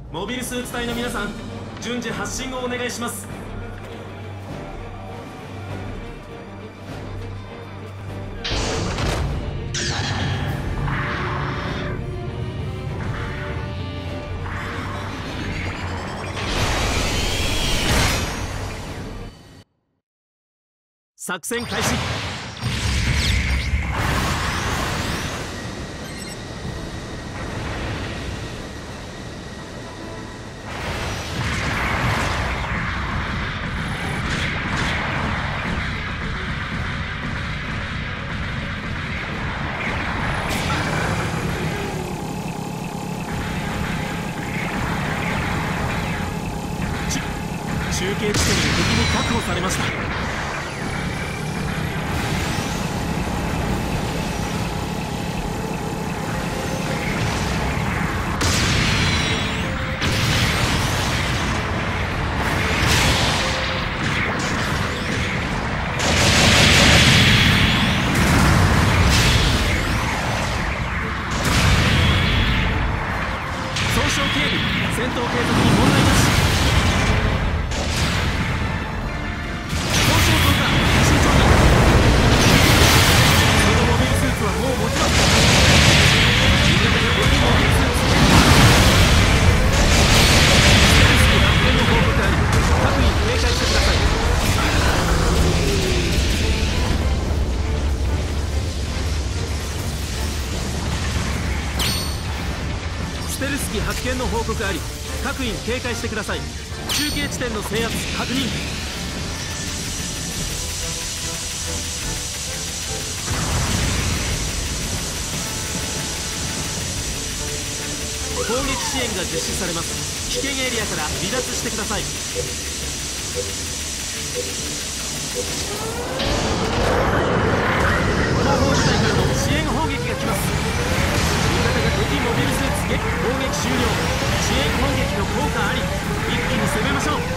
モビルスーツ隊の皆さん、順次発進をお願いします。作戦開始。中継地点に敵に確保されました。総称警備、戦闘継続に問題なし。ステルス機発見の報告あり、各員警戒してください。中継地点の制圧確認。攻撃支援が実施されます。危険エリアから離脱してください。後方部隊からの支援砲撃が来ます。味方が敵モビルスーツ撃攻撃終了。支援砲撃の効果あり、一気に攻めましょう。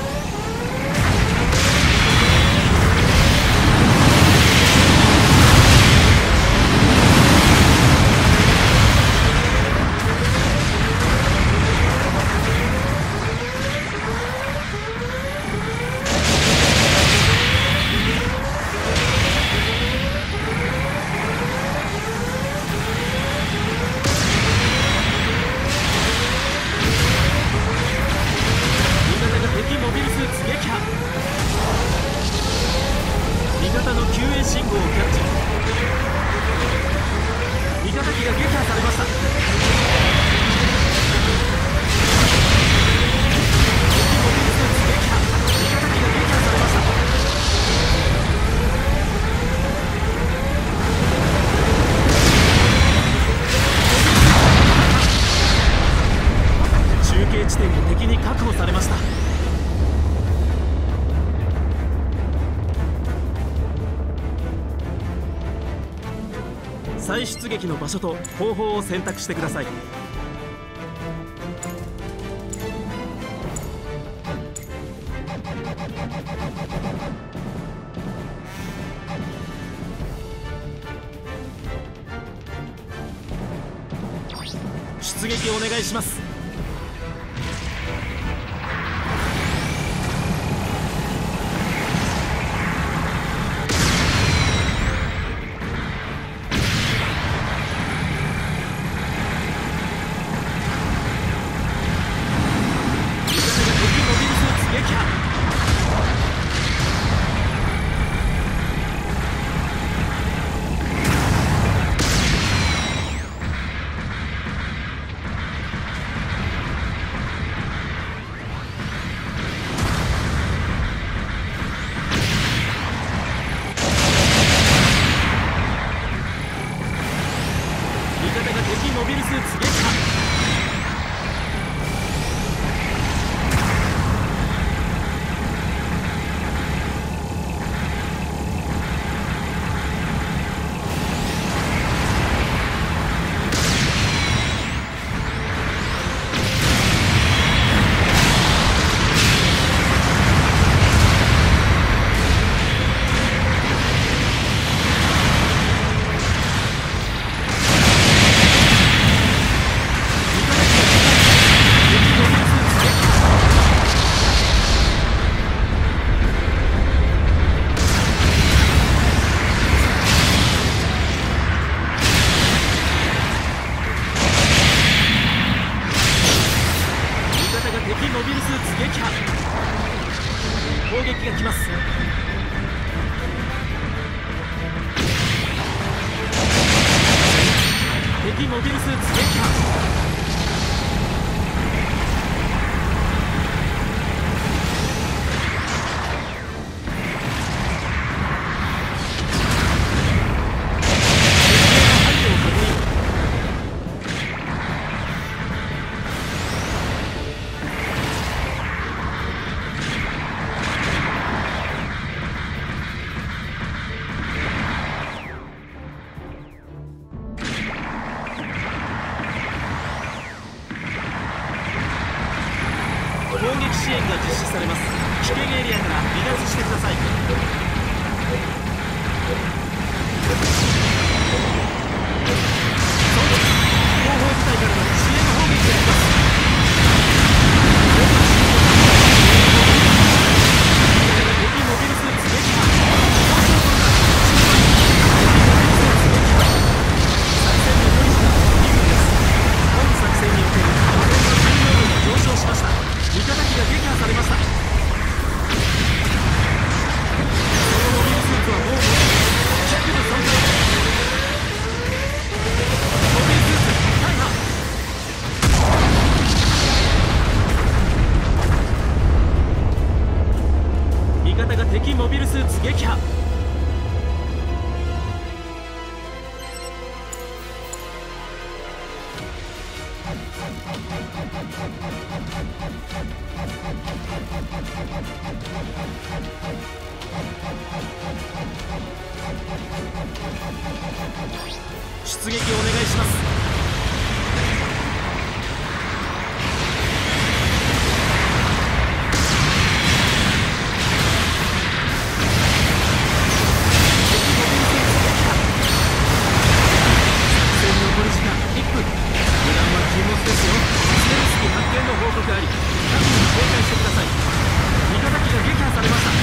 味方の救援信号をキャッチ。味方機が撃破されました。敵モビルスーツ撃破。味方機が撃破されました。中継地点が敵に確保されました。再出撃の場所と方法を選択してください。出撃お願いします。モビルスーツ撃破。 味スーツ撃破。攻撃が来ます。敵モビルスーツ撃破。攻撃支援が実施されます。危険エリアから離脱してください。そうです。後方部隊からの支援砲撃が来ます。敵モビルスーツ撃破。作戦のポリスが2分です。本作戦における拠点の重要度が上昇しました。味方機が撃破されました。そのモビルスーツはもう100部損壊。モビルスーツ大破。味方が敵モビルスーツ撃破。出撃お願いします。作戦残り時間1分。油断は禁物ですよ。ステルス機発見の報告あり、各自警戒してください。味方機が撃破されました。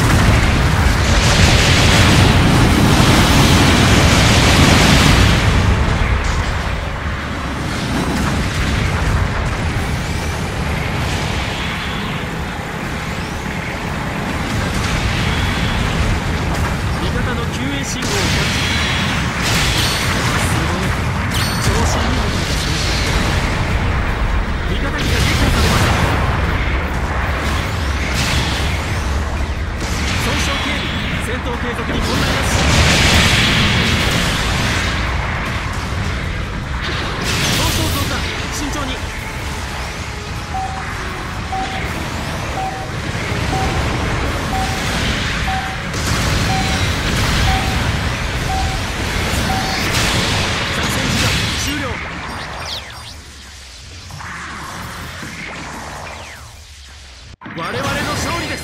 救援信号をキャッチ。すごい。調子いいのです。味方機が撃破されました。損傷警備、戦闘継続に問題なし。損傷増加、慎重に。我々の勝利です。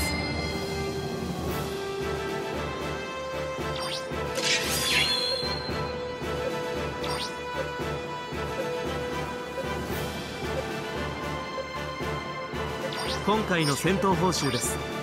今回の戦闘報酬です。